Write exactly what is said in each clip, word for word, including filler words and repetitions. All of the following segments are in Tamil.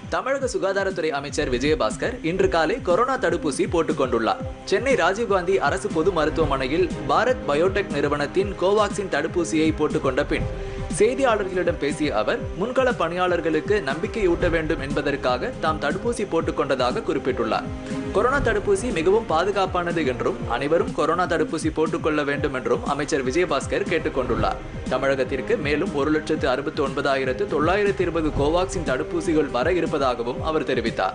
தமிழக சுகாதாரத்துறை அமைச்சர் விஜயபாஸ்கர் இன்று காலை கொரோனா தடுப்பூசி போட்டுக் கொண்டுள்ளார். சென்னை ராஜீவ்காந்தி அரசு பொது மருத்துவமனையில் பாரத் பயோடெக் நிறுவனத்தின் கோவாக்சின் தடுப்பூசியை போட்டுக் கொண்ட பின் செய்தியாளர்களிடம் பேசிய அவர், முன்கள பணியாளர்களுக்கு நம்பிக்கையூட்ட வேண்டும் என்பதற்காக தாம் தடுப்பூசி போட்டுக் கொண்டதாக குறிப்பிட்டுள்ளார். கொரோனா தடுப்பூசி மிகவும் பாதுகாப்பானது என்றும் அனைவரும் கொரோனா தடுப்பூசி போட்டுக் கொள்ள வேண்டும் என்றும் அமைச்சர் விஜயபாஸ்கர் கேட்டுக் கொண்டுள்ளார். தமிழகத்திற்கு மேலும் ஒரு லட்சத்து அறுபத்தி ஒன்பதாயிரத்து தொள்ளாயிரத்தி இருபது கோவாக்சின் தடுப்பூசிகள் வர இருப்பதாகவும் அவர் தெரிவித்தார்.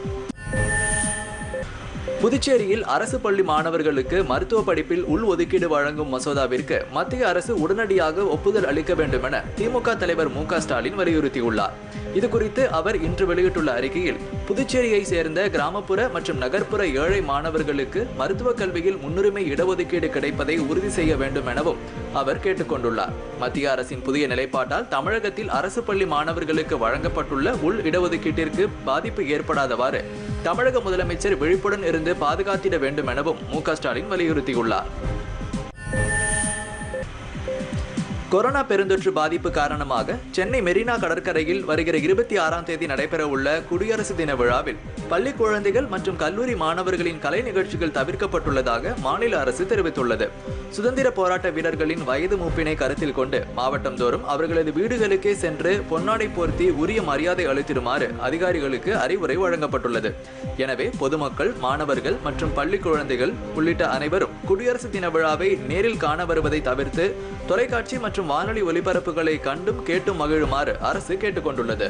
புதுச்சேரியில் அரசு பள்ளி மாணவர்களுக்கு மருத்துவ படிப்பில் உள் ஒதுக்கீடு வழங்கும் மசோதாவிற்கு மத்திய அரசு உடனடியாக ஒப்புதல் அளிக்க வேண்டும் என திமுக தலைவர் மு க ஸ்டாலின் வலியுறுத்தியுள்ளார். இதுகுறித்து அவர் இன்று வெளியிட்டுள்ள அறிக்கையில், புதுச்சேரியை சேர்ந்த கிராமப்புற மற்றும் நகர்ப்புற ஏழை மாணவர்களுக்கு மருத்துவ கல்வியில் முன்னுரிமை இடஒதுக்கீடு கிடைப்பதை உறுதி செய்ய வேண்டும் எனவும் அவர் கேட்டுக்கொண்டுள்ளார். மத்திய அரசின் புதிய நிலைப்பாட்டால் தமிழகத்தில் அரசு பள்ளி மாணவர்களுக்கு வழங்கப்பட்டுள்ள உள் இடஒதுக்கீட்டிற்கு பாதிப்பு ஏற்படாதவாறு தமிழக முதலமைச்சர் விழிப்புடன் இருந்து பாதுகாத்திட வேண்டும் எனவும் மு க ஸ்டாலின் வலியுறுத்தியுள்ளார். கொரோனா பெருந்தொற்று பாதிப்பு காரணமாக சென்னை மெரினா கடற்கரையில் வருகிற இருபத்தி ஆறாம் தேதி நடைபெறவுள்ள குடியரசு தின விழாவில் பள்ளி குழந்தைகள் மற்றும் கல்லூரி மாணவர்களின் கலை நிகழ்ச்சிகள் தவிர்க்கப்பட்டுள்ளதாக மாநில அரசு தெரிவித்துள்ளது. சுதந்திர போராட்ட வீரர்களின் வயது மூப்பினை கருத்தில் கொண்டு மாவட்டம் தோறும் அவர்களது வீடுகளுக்கே சென்று பொன்னாடை போர்த்தி உரிய மரியாதை அளித்திடுமாறு அதிகாரிகளுக்கு அறிவுரை வழங்கப்பட்டுள்ளது. எனவே பொதுமக்கள், மாணவர்கள் மற்றும் பள்ளி குழந்தைகள் உள்ளிட்ட அனைவரும் குடியரசு தின விழாவை நேரில் காண வருவதை தவிர்த்து தொலைக்காட்சி மற்றும் வானொலி ஒலிபரப்புகளை கண்டும் கேட்டும் மகிழுமாறு அரசு கேட்டுக்கொண்டுள்ளது.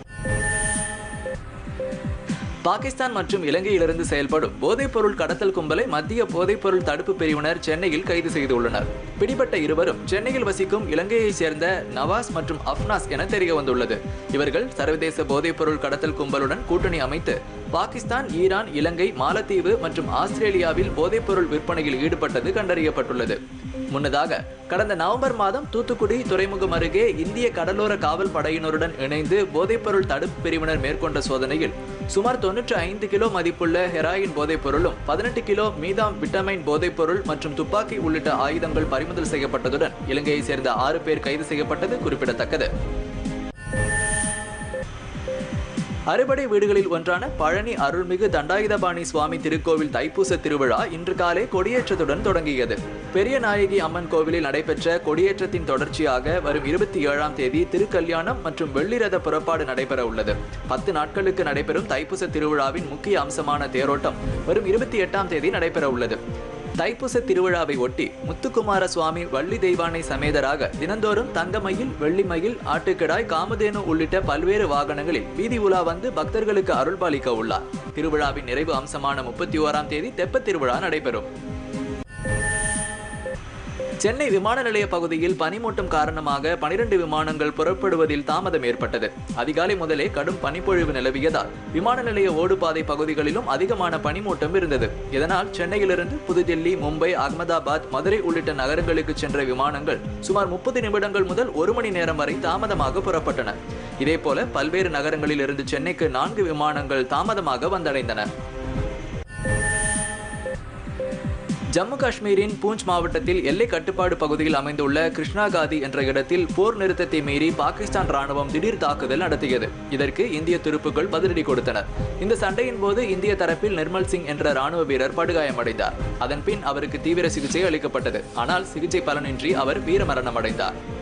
பாகிஸ்தான் மற்றும் இலங்கையிலிருந்து செயல்படும் போதைப்பொருள் கடத்தல் கும்பலை மத்திய போதைப்பொருள் தடுப்பு பிரிவினர் சென்னையில் கைது செய்துள்ளனர். பிடிபட்ட இருவரும் சென்னையில் வசிக்கும் இலங்கையைச் சேர்ந்த நவாஸ் மற்றும் அப்னாஸ் என தெரிய வந்துள்ளது. இவர்கள் சர்வதேச போதைப்பொருள் கடத்தல் கும்பலுடன் கூட்டணி அமைத்து பாகிஸ்தான், ஈரான், இலங்கை, மாலத்தீவு மற்றும் ஆஸ்திரேலியாவில் போதைப்பொருள் விற்பனையில் ஈடுபட்டது கண்டறியப்பட்டுள்ளது. முன்னதாக கடந்த நவம்பர் மாதம் தூத்துக்குடி துறைமுகம் அருகே இந்திய கடலோர காவல் படையினருடன் இணைந்து போதைப்பொருள் தடுப்பு பிரிவினர் மேற்கொண்ட சோதனையில் சுமார் தொன்னூற்றி ஐந்து கிலோ மதிப்புள்ள ஹெராயின் போதைப்பொருளும் பதினெட்டு கிலோ மீதாம் விட்டமைன் போதைப்பொருள் மற்றும் துப்பாக்கி உள்ளிட்ட ஆயுதங்கள் பறிமுதல் செய்யப்பட்டதுடன் இலங்கையை சேர்ந்த ஆறு பேர் கைது செய்யப்பட்டது குறிப்பிடத்தக்கது. அறுபடை வீடுகளில் ஒன்றான பழனி அருள்மிகு தண்டாயுதபாணி சுவாமி திருக்கோவில் தைப்பூச திருவிழா இன்று காலை கொடியேற்றத்துடன் தொடங்கியது. பெரிய நாயகி அம்மன் கோவிலில் நடைபெற்ற கொடியேற்றத்தின் தொடர்ச்சியாக வரும் இருபத்தி ஏழாம் தேதி திருக்கல்யாணம் மற்றும் வெள்ளிரத புறப்பாடு நடைபெற உள்ளது. பத்து நாட்களுக்கு நடைபெறும் தைப்பூச திருவிழாவின் முக்கிய அம்சமான தேரோட்டம் வரும் இருபத்தி எட்டாம் தேதி நடைபெற உள்ளது. தைப்பூச திருவிழாவை ஒட்டி முத்துக்குமார சுவாமி வள்ளி தெய்வானை சமேதராக தினந்தோறும் தங்கமயில், வெள்ளிமயில், ஆட்டுக்கிடாய், காமதேனு உள்ளிட்ட பல்வேறு வாகனங்களில் வீதி உலா வந்து பக்தர்களுக்கு அருள்பாலிக்க உள்ளார். திருவிழாவின் நிறைவு அம்சமான முப்பத்தி ஓராம் தேதி தெப்பத் திருவிழா நடைபெறும். சென்னை விமான நிலைய பகுதியில் பனிமூட்டம் காரணமாக பனிரெண்டு விமானங்கள் புறப்படுவதில் தாமதம் ஏற்பட்டது. அதிகாலை முதலே கடும் பனிப்பொழிவு நிலவியதால் விமான நிலைய ஓடுபாதை பகுதிகளிலும் அதிகமான பனிமூட்டம் இருந்தது. இதனால் சென்னையிலிருந்து புதுதில்லி, மும்பை, அகமதாபாத், மதுரை உள்ளிட்ட நகரங்களுக்கு சென்ற விமானங்கள் சுமார் முப்பது நிமிடங்கள் முதல் ஒரு மணி நேரம் வரை தாமதமாக புறப்பட்டன. இதேபோல பல்வேறு நகரங்களில் இருந்து சென்னைக்கு நான்கு விமானங்கள் தாமதமாக வந்தடைந்தன. ஜம்மு காஷ்மீரின் பூஞ்ச் மாவட்டத்தில் எல்லை கட்டுப்பாடு பகுதியில் அமைந்துள்ள கிருஷ்ணாகாதி என்ற இடத்தில் போர் நிறுத்தத்தை மீறி பாகிஸ்தான் ராணுவம் திடீர் தாக்குதல் நடத்தியது. இதற்கு இந்திய துருப்புகள் பதிலடி கொடுத்தனர். இந்த சண்டையின் போது இந்திய தரப்பில் நிர்மல் சிங் என்ற ராணுவ வீரர் படுகாயமடைந்தார். அதன் பின் அவருக்கு தீவிர சிகிச்சை அளிக்கப்பட்டது. ஆனால் சிகிச்சை பலனின்றி அவர் வீரமரணம் அடைந்தார்.